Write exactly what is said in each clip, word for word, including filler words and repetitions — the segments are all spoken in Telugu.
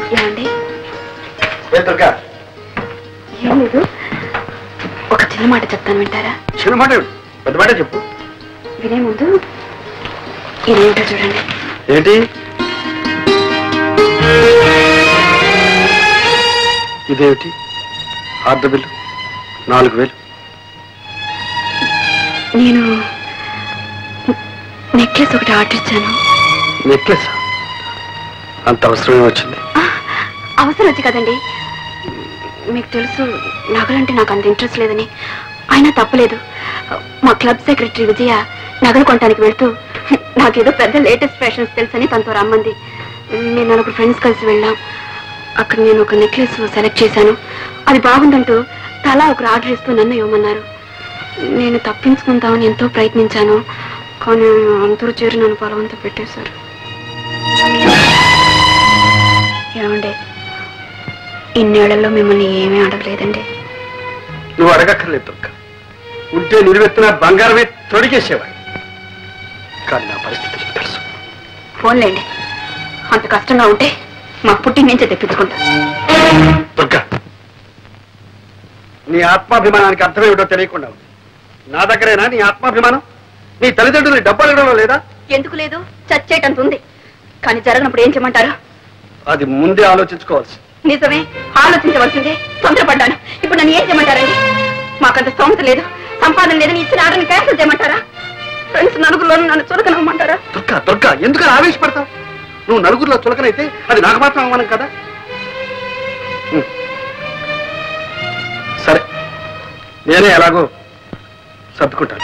ఏమండి? ఏం లేదు, ఒక చిన్న మాట చెప్తాను, వింటారా? చిన్న మాట? పెద్ద మాట చెప్పు. వినే ముందు ఇదేంటో చూడండి. ఏంటి ఇదేమిటి? ఆర్డర్ బిల్లు నాలుగు వేలు. నేను నెక్లెస్ ఒకటి ఆర్డర్ ఇచ్చాను. నెక్లెస్? అంత అవసరమే వచ్చింది? అవసరం వచ్చి కదండి, మీకు తెలుసు నగలంటే నాకు అంత ఇంట్రెస్ట్ లేదని. అయినా తప్పలేదు. మా క్లబ్ సెక్రటరీ విజయ నగలు కొనడానికి వెళ్తూ నాకేదో పెద్ద లేటెస్ట్ ఫ్యాషన్స్ తెలుసని తనతో రమ్మంది. నేను నలుగురు ఫ్రెండ్స్ కలిసి వెళ్ళాం. అక్కడ నేను ఒక నెక్లెస్ సెలెక్ట్ చేశాను. అది బాగుందంటూ తలా ఒకరు ఆర్డర్ ఇస్తూ నన్ను ఇవ్వమన్నారు. నేను తప్పించుకుందామని ఎంతో ప్రయత్నించాను, కానీ అందరూ చేరి నన్ను బలవంతం పెట్టేశారు. ఏమండి, ఇన్నేళ్లలో మిమ్మల్ని ఏమీ అడగలేదండి. నువ్వు అడగక్కర్లేదు దుర్గా. ఉంటే నిలువెత్తిన బంగారమే తొడిగేసేవాడి. కానీ నా పరిస్థితి తెలుసు. ఫోన్లేండి, అంత కష్టంగా ఉంటే మా పుట్టి నుంచే తెప్పించుకుంటా. దుర్గా, నీ ఆత్మాభిమానానికి అర్థమేమిటో తెలియకుండా ఉంది. నా దగ్గరేనా నీ ఆత్మాభిమానం? నీ తల్లిదండ్రులు డబ్బు అడగడంలో లేదా? ఎందుకు లేదు, చచ్చేటంత ఉంది. కానీ జరగనప్పుడు ఏం చేయమంటారు? అది ముందే ఆలోచించుకోవాల్సి. నిజమే, ఆలోచించవలసిందే. తొందరపడ్డాను. ఇప్పుడు నన్ను ఏం చేయమంటారండి? మాకంత స్తోమత లేదు, సంపాదన లేదని ఇచ్చిన ఆర్డర్ని క్యాన్సిల్ చేయమంటారా? ఫ్రెండ్స్ నలుగురిలోనూ నన్ను చులకనవ్వమంటారా? దుర్గా దుర్గా, ఎందుకు ఆవేశపడతావు? నువ్వు నలుగురిలో చులకనైతే అది నాకు మాత్రం అవమానం కదా. సరే, నేనే ఎలాగో సర్దుకుంటాను.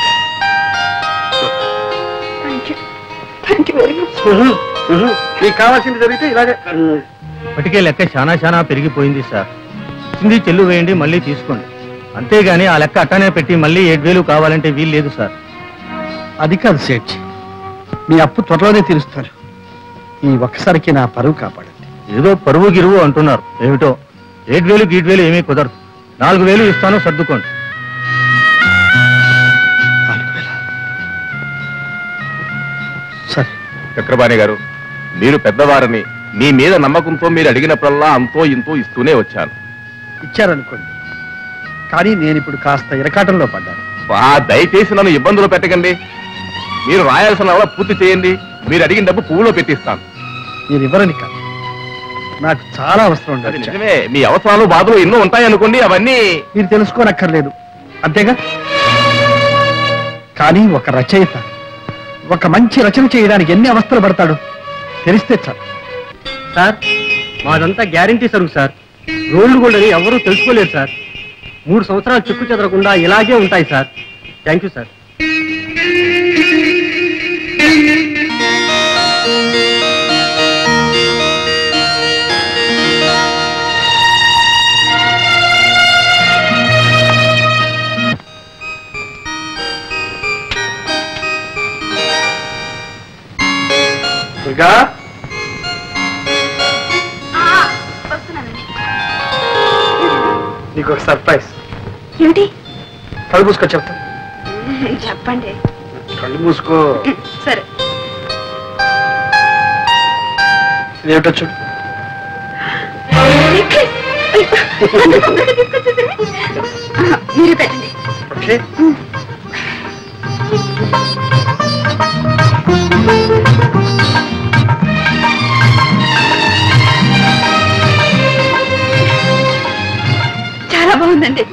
నీకు కావాల్సింది జరిగితే ఇలాగే. ఇప్పటికే లెక్క చాలా చాలా పెరిగిపోయింది సార్. చింది చెల్లు వేయండి, మళ్ళీ తీసుకోండి. అంతేగాని ఆ లెక్క అట్టనే పెట్టి మళ్ళీ ఏడు వేలు కావాలంటే వీలు లేదు సార్. అది కాదు సేఠ్, మీ అప్పు త్వరలోనే తీరుస్తారు. ఈ ఒక్కసారికి నా పరువు కాపాడండి. ఏదో పరువు గిరువు అంటున్నారు, ఏమిటో ఏడు వేలు గీటు వేలు ఏమీ కుదరదు. నాలుగు వేలు ఇస్తాను, సర్దుకోండి. సరే చక్రపాణి గారు, మీరు పెద్దవారని మీ మీద నమ్మకంతో మీరు అడిగినప్పుడల్లా అంతో ఇంతో ఇస్తూనే వచ్చాను. ఇచ్చారనుకోండి, కానీ నేను ఇప్పుడు కాస్త ఇరకాటంలో పడ్డాను. దయచేసి నన్ను ఇబ్బందులు పెట్టకండి. మీరు రాయాల్సిన అలా పూర్తి చేయండి. మీరు అడిగిన డబ్బు పువ్వులో పెట్టిస్తాను. మీరు ఇవ్వరని కాదు, నాకు చాలా అవసరం ఉండదు. నిజమే, మీ అవసరాలు బాధలు ఎన్నో ఉంటాయనుకోండి, అవన్నీ మీరు తెలుసుకోనక్కర్లేదు, అంతేగా. కానీ ఒక రచయిత ఒక మంచి రచన చేయడానికి ఎన్ని అవస్థలు పడతాడు తెలిస్తే చాలు. సార్, మాదంతా గ్యారంటీ సరుకు సార్. రోడ్లు గోల్డ్ అని ఎవరూ తెలుసుకోలేరు సార్. మూడు సంవత్సరాలు చెక్కు చెదరకుండా ఇలాగే ఉంటాయి sir. Thank you sir. Durga, నీకు ఒక సర్ప్రైజ్. ఏమిటి? కళ్ళు మూసుకో, చెప్తా. చెప్పండి. కళ్ళు మూసుకో. సరే. ఇదేమిటో చూడు. మీరు పెట్టండి. ఓకే. చాలా బాగుందండి.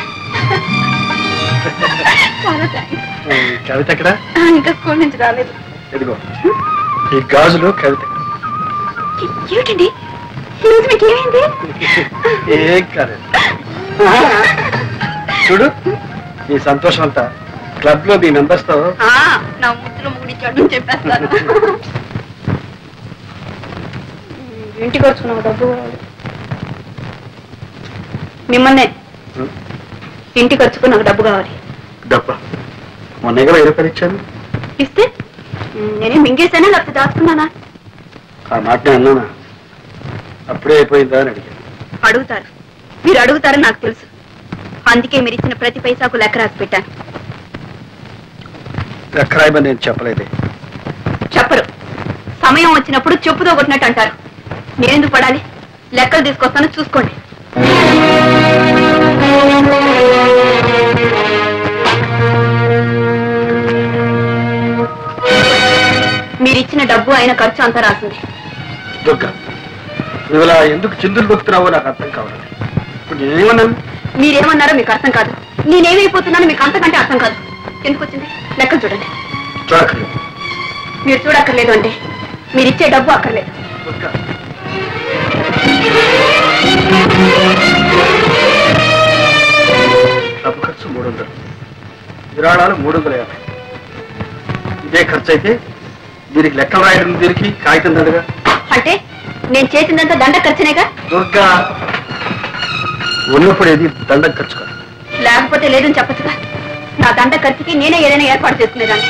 చాలా థ్యాంక్స్. కవిత ఎక్కడ? ఇంకా స్కూల్ నుంచి రాలేదు. ఇదిగో ఈ గాజులో కవిత. ఏమిటండి ఈరోజు మీకు ఏమైంది? ఏం కాదు, చూడు ఈ సంతోషం అంతా క్లబ్ లో మీ మెంబర్స్ తో నా ముద్దులో ముగిడిచ్చాడు చెప్పేస్తాను. ఇంటికి వచ్చుకున్నావు డబ్బు మిమ్మల్నే. ఇంటికి వచ్చుకు నాకు డబ్బు కావాలి. డబ్బా? మొన్న వెయ్యి రూపాయలు ఇచ్చాను. ఇస్తే నేనే మింగేసానా లేకపోతే దాచుకున్నానా? ఆ మాట అన్నానా? అప్పుడే అయిపోయిందా అని అడిగాను. అడుగుతారు, మీరు అడుగుతారని నాకు తెలుసు. అందుకే మీరు ఇచ్చిన ప్రతి పైసాకు లెక్క రాసి పెట్టాను. లెక్క రాయమని నేను చెప్పలేదే. చెప్పరు. సమయం వచ్చినప్పుడు చెప్పుతో కొట్టినట్టు అంటారు. నేనెందుకు పడాలి? లెక్కలు తీసుకొస్తాను, చూసుకోండి. మీరిచ్చిన డబ్బు అయిన ఖర్చు అంతా రాసింది. దుర్గా, నువ్వు ఇలా ఎందుకు చిందులు దొక్కుతున్నావో నాకు అర్థం కావాలి. ఇప్పుడు నేనేమన్నాను? మీరేమన్నారో మీకు అర్థం కాదు, నేనేమైపోతున్నానో మీకు అంతకంటే అర్థం కాదు. ఎందుకు వచ్చింది? లెక్కలు చూడండి. చూడక్కర్లేదు. మీరు చూడక్కర్లేదు అంటే మీరిచ్చే డబ్బు అక్కర్లేదు. డబ్బు ఖర్చు మూడు వందలు, విరాళాలు మూడు వందల యాభై. ఇదే ఖర్చు అయితే దీనికి లెక్కలు రాయడం దీనికి కాగితం దండగా. అంటే నేను చేసిందంతా దండ ఖర్చునేగా? దుర్గా, ఉన్నప్పుడు ఏది దండ ఖర్చు కాదు. లేకపోతే లేదని చెప్పచ్చుగా. నా దండ ఖర్చుకి నేనే ఏదైనా ఏర్పాటు చేసుకునేదాన్ని.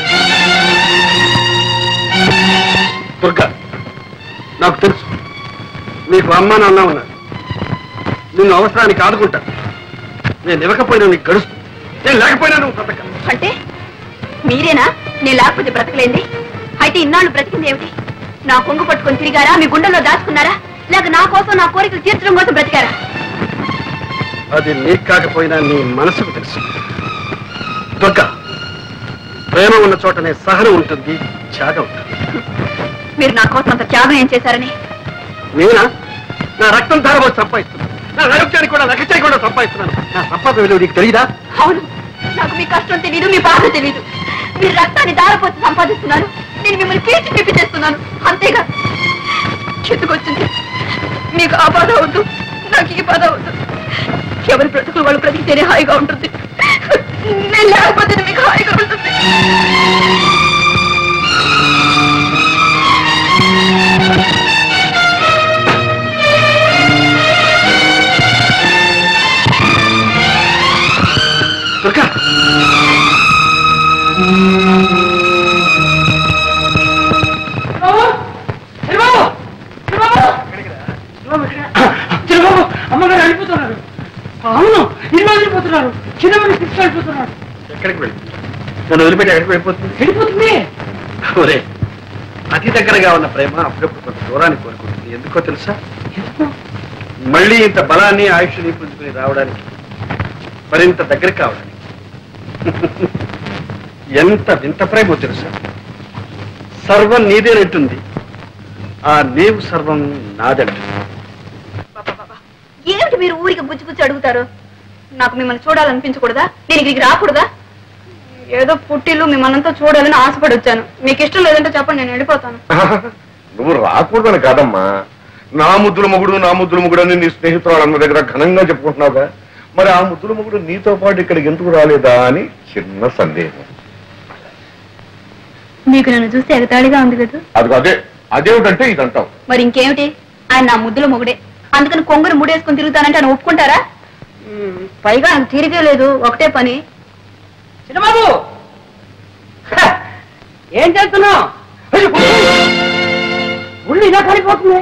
దుర్గా, నాకు తెలుసు నీకు అమ్మ నాన్న ఉన్నారు. నిన్ను అవసరానికి ఆదుకుంటా. నేను ఇవ్వకపోయినా నీకు గడుస్తు, నేను లేకపోయినా నువ్వు బ్రతక. అంటే మీరేనా నేను లేకపోతే బ్రతకలేంది? అయితే ఇన్నాళ్ళు బ్రతికింది ఏమిటి? నా కొంగు పట్టుకొని తిరిగారా? మీ గుండెల్లో దాచుకున్నారా? లేక నా కోసం నా కోరికలు తీర్చడం కోసం బ్రతికారా? అది నీకు కాకపోయినా నీ మనసుకు తెలుసు. దుర్గా, ప్రేమ ఉన్న చోటనే సహనం ఉంటుంది, త్యాగం ఉంటుంది. మీరు నా కోసం అంత త్యాగం ఏం చేశారని? నేనా? నా రక్తం ధారపోసి సంపాదిస్తున్నాను, నా ఆరోగ్యానికి కూడా లెక్క చేయకుండా సంపాదిస్తున్నాను. నా సంపాదన విలువ నీకు తెలియదా? అవును, నాకు మీ కష్టం తెలీదు, మీ బాధ తెలీదు. మీరు రక్తాన్ని దారపోసి సంపాదిస్తున్నారు, నేను మిమ్మల్ని పీల్చి పిప్పి చేస్తున్నాను, అంతేగా. చెట్టుకొచ్చింది. మీకు ఆ బాధ వద్దు, నాకు ఈ బాధ వద్దు. ఎవరి బ్రతుకులు వాళ్ళు బ్రతికితేనే హాయిగా ఉంటుంది. నేను లేకపోతే మీకు హాయిగా ఉంటుంది. దుర్గా, అమ్మగారు వెళ్ళిపోతున్నారు. అవును, ఇల్లు వెళ్ళిపోతున్నారు. చిన్నమని తీసుకు వెళ్ళిపోతున్నారు. ఎక్కడికి వెళ్ళి నన్ను వదిలిపెట్టి ఎక్కడికి వెళ్ళిపోతుంది? వెళ్ళిపోతుంది. ఒరే, అతి దగ్గరగా ఉన్న ప్రేమ అప్పుడప్పుడు కొంత దూరాన్ని కోరుకుంటుంది. ఎందుకో తెలుసా? మళ్ళీ ఇంత బలాన్ని ఆయుష్ని పుంజుకుని రావడానికి, మరింత దగ్గర కావడానికి. ఎంత వింత ప్రేమో తెలుసా? సర్వం నీదేనంటుంది, ఆ నీవు సర్వం నాదంటుంది. ఏమిటి మీరు ఊరికి బుచ్చి బుచ్చి అడుగుతారు? నాకు మిమ్మల్ని చూడాలనిపించకూడదా? నేను ఇక్కడికి రాకూడదా? ఏదో పుట్టిల్లు మిమ్మల్నంతా చూడాలని ఆశపడి వచ్చాను. మీకు ఇష్టం లేదంటే చెప్పండి, నేను వెళ్ళిపోతాను. నువ్వు రాకూడదని కాదమ్మా, నా ముద్దుల మొగుడు నా ముద్దుల మొగుడు అని నీ స్నేహితురాలు అన్న దగ్గర ఘనంగా చెప్పుకుంటున్నావుగా. మరి ఆ ముద్దుల మొగుడు నీతో పాటు ఇక్కడికి ఎందుకు రాలేదా అని చిన్న సందేహం. మీకు నన్ను చూస్తే ఎగతాళిగా ఉంది కదా? అది అదే అదేమిటంటే ఇది అంటావు. మరి ఇంకేమిటి? ఆయన నా ముద్దుల మొగుడే, అందుకని కొంగురు ముడేసుకుని తిరుగుతానంటే ఆయన ఒప్పుకుంటారా? పైగా ఆయన తీరిగే లేదు, ఒకటే పని. చిన్నబాబు, ఏం చేస్తున్నావు? ఉళ్ళు ఇలా కాలిపోతుంది.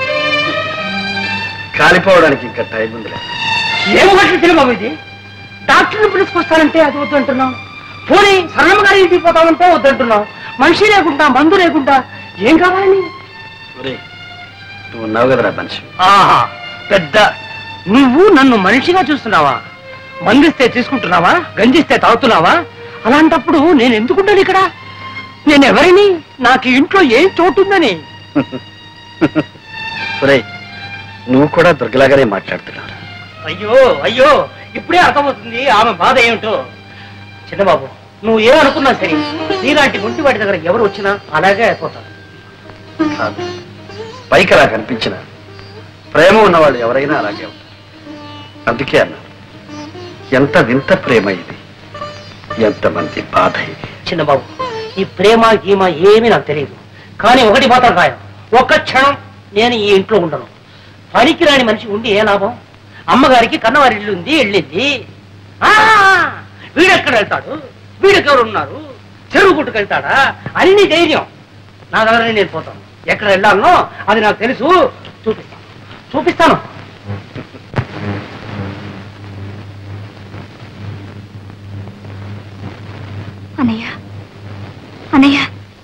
కాలిపోవడానికి ఇంకా టైం ఉందిలే. ఏమో చిన్నబాబు, ఇది డాక్టర్ని పిలుచుకొస్తానంటే అది వద్దంటున్నావు. పోనీ సరళమ్మ గారి ఇంటికి పోతామంటే వద్దంటున్నావు. మనిషి లేకుండా మందు లేకుండా ఏం కావాలని? నువ్వు ఉన్నావు కదరా మనిషి. ఆహా, పెద్ద నువ్వు నన్ను మనిషిగా చూస్తున్నావా? మందిస్తే తీసుకుంటున్నావా? గంజిస్తే తాగుతున్నావా? అలాంటప్పుడు నేను ఎందుకుంటాను ఇక్కడ? నేను ఎవరిని? నాకు ఇంట్లో ఏం చోటుందని? నువ్వు కూడా దుర్గలాగానే మాట్లాడుతున్నావు. అయ్యో అయ్యో, ఇప్పుడే అర్థమవుతుంది ఆమె బాధ ఏమిటో. చిన్నబాబు, నువ్వు ఏమనుకున్నా సరే, నీలాంటి గుంటి వాటి దగ్గర ఎవరు వచ్చినా అలాగే అయిపోతాను. పైకి అలా కనిపించిన ప్రేమ ఉన్నవాళ్ళు ఎవరైనా అలాగే ఉంటారు. అందుకే అన్నారు, ఎంత వింత ప్రేమ ఇది, ఎంతమంది బాధ ఇది. చిన్నబాబు, ఈ ప్రేమ గీమ ఏమీ నాకు తెలియదు. కానీ ఒకటి మాత్రం ఖాయం, ఒక్క క్షణం నేను ఈ ఇంట్లో ఉండను. పనికి రాని మనిషి ఉండి ఏ లాభం? అమ్మగారికి కన్నవారి ఇల్లు ఉంది, వెళ్ళింది. వీడెక్కడ వెళ్తాడు? వీడెవరు ఉన్నారు? చెరువు గుట్టుకెళ్తాడా? అన్ని ధైర్యం నా దగ్గర. నేను పోతాను, ఎక్కడ వెళ్ళాలనో అది నాకు తెలుసు. చూపిస్తాను చూపిస్తాను అన్నయ్య, అన్నయ్య.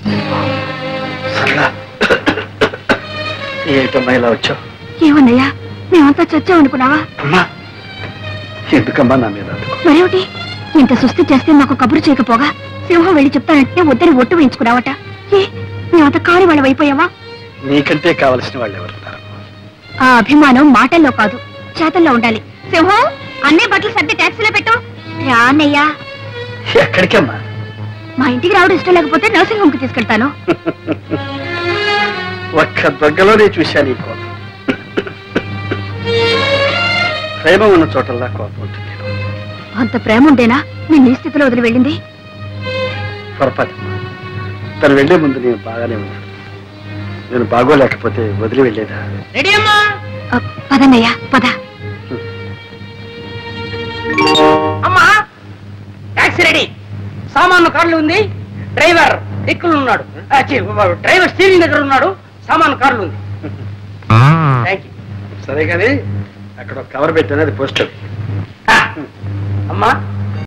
ఏమిటమ్మా ఇలా వచ్చావు? ఏమన్నయ్యా? మేమంతా చచ్చాం అనుకున్నావా? అమ్మా ఎందుకమ్మా నా మీద మరేమిటి? ఇంత సుస్థి చేస్తే మాకు కబురు చేయకపోగా సింహం వెళ్ళి చెప్తానంటే వద్దని ఒట్టు వేయించుకున్నావట. ఏ మేమంత కాని వాళ్ళం అయిపోయావా? నీకంటే కావలసిన వాళ్ళు ఎవరున్నారు? ఆ అభిమానం మాటల్లో కాదు, చేతల్లో ఉండాలి. సింహం, అన్నీ బట్టలు సర్ది ట్యాక్సీలో పెట్టు. రానయ్యా. ఎక్కడికమ్మా? మా ఇంటికి రావడం ఇష్టం లేకపోతే నర్సింగ్ హోమ్ కి తీసుకెళ్తాను. ఒక్క దగ్గరలోనే చూశాను ఈ కోపం. ప్రేమ ఉన్న చోటల్లా కోపం ఉంటుంది. అంత ప్రేమ ఉండేనా నేను ఈ స్థితిలో వదిలి వెళ్ళింది? పొరపాటు. తను వెళ్లే ముందు నేను బాగానే ఉన్నాను. నేను బాగోలేకపోతే వదిలి వెళ్ళేదా? పదన్నయ్యా పద. అమ్మా టాక్సీ రెడీ, సామాను కార్లు ఉంది, డ్రైవర్ దిక్కులు ఉన్నాడు, డ్రైవర్ స్టీరింగ్ దగ్గర ఉన్నాడు, సామాను కార్లు ఉంది. Thank you. సరే కానీ అక్కడ కవర్ పెట్టాను, అది పోస్టర్. అమ్మా